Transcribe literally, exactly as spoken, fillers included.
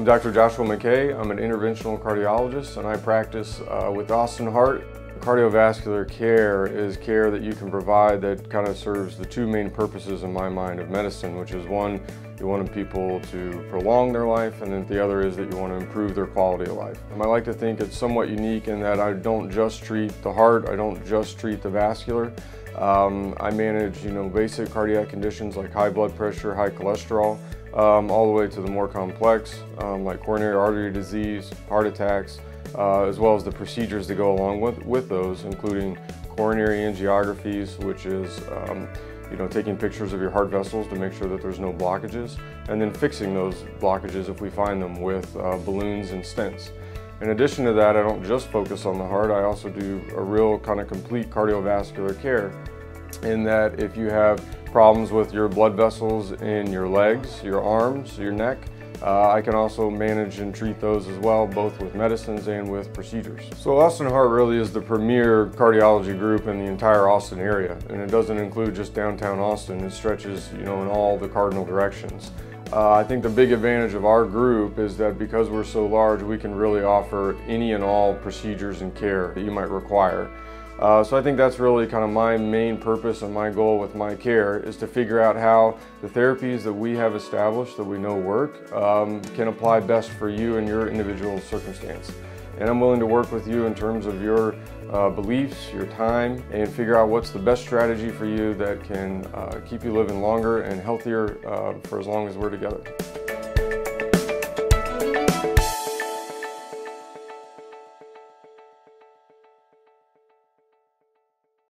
Doctor Joshua McKay. I'm an interventional cardiologist and I practice uh, with Austin Heart. Cardiovascular care is care that you can provide that kind of serves the two main purposes in my mind of medicine, which is one, you want people to prolong their life, and then the other is that you want to improve their quality of life. And I like to think it's somewhat unique in that I don't just treat the heart, I don't just treat the vascular. Um, I manage, you know, basic cardiac conditions like high blood pressure, high cholesterol, um, all the way to the more complex, um, like coronary artery disease, heart attacks, uh, as well as the procedures that go along with, with those, including coronary angiographies, which is um, you know, taking pictures of your heart vessels to make sure that there's no blockages, and then fixing those blockages if we find them with uh, balloons and stents. In addition to that, I don't just focus on the heart, I also do a real kind of complete cardiovascular care in that if you have problems with your blood vessels in your legs, your arms, your neck, uh, I can also manage and treat those as well, both with medicines and with procedures. So Austin Heart really is the premier cardiology group in the entire Austin area, and it doesn't include just downtown Austin, it stretches, you know, in all the cardinal directions. Uh, I think the big advantage of our group is that because we're so large, we can really offer any and all procedures and care that you might require. Uh, so I think that's really kind of my main purpose and my goal with my care is to figure out how the therapies that we have established that we know work um, can apply best for you and your individual circumstance. And I'm willing to work with you in terms of your uh, beliefs, your time, and figure out what's the best strategy for you that can uh, keep you living longer and healthier uh, for as long as we're together.